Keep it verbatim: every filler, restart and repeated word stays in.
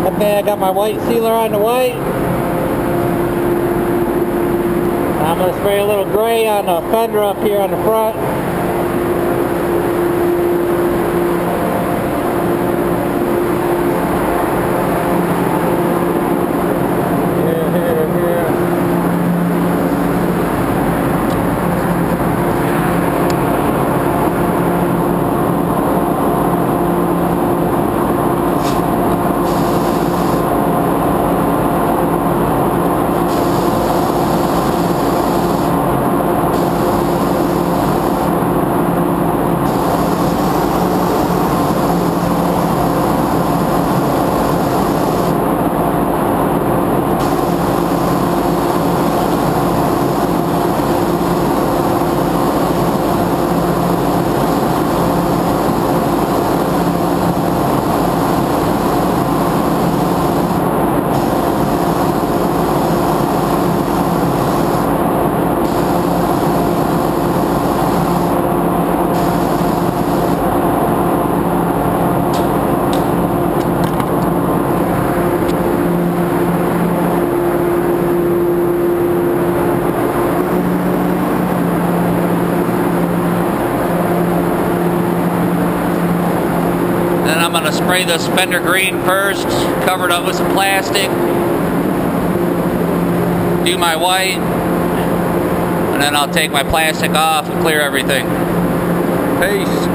Okay, I got my white sealer on the white. I'm going to spray a little gray on the fender up here on the front. Here, here, here. I'm going to spray this fender green first, cover it up with some plastic, do my white, and then I'll take my plastic off and clear everything. Peace.